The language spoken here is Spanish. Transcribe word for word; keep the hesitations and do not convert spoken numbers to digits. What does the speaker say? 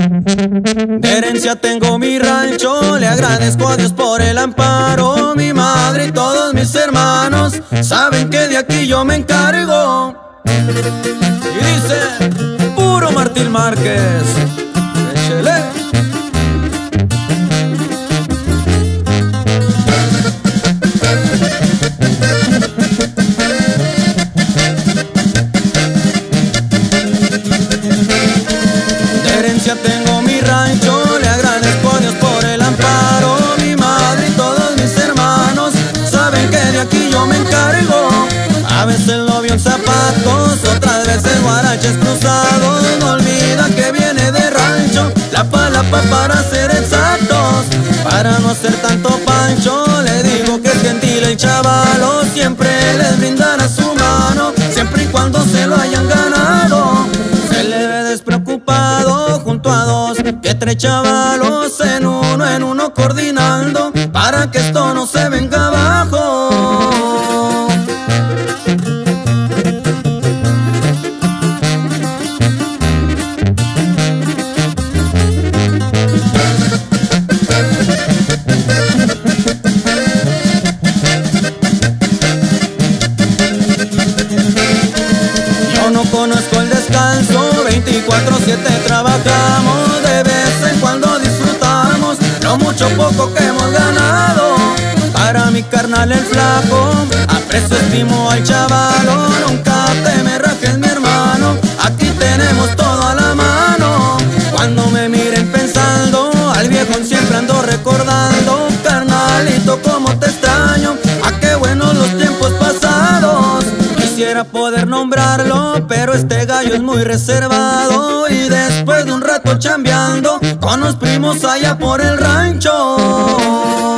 De herencia tengo mi rancho, le agradezco a Dios por el amparo. Mi madre y todos mis hermanos saben que de aquí yo me encargo. Y dice puro Martín Márquez, échele. Tengo mi rancho, le agradezco a Dios por el amparo. Mi madre y todos mis hermanos saben que de aquí yo me encargo. A veces lo veo en zapatos, otras veces guaraches cruzados. No olvida que viene de rancho, la palapa para ser exactos. Para no ser tanto pancho, le digo que es gentil el chavalo. Siempre les brindará su mano, siempre y cuando se lo hayan ganado. Se le ve despreocupado junto a dos que tres chavalos en uno, en uno coordinando para que esto no se venga abajo. Yo no conozco el descanso, veinticuatro siete trabajamos, de vez en cuando disfrutamos lo mucho poco que hemos ganado. Para mi carnal el flaco, aprecio, estimo al chavalo. Nunca te me rajes, mi hermano, aquí tenemos todo a la mano. Cuando me miren pensando, al viejo siempre ando recordando. Carnalito, como te extraño, a qué buenos los tiempos pasados. Quisiera poder nombrarlo, pero este gallo es muy reservado. Y después de un rato chambeando con los primos allá por el rancho,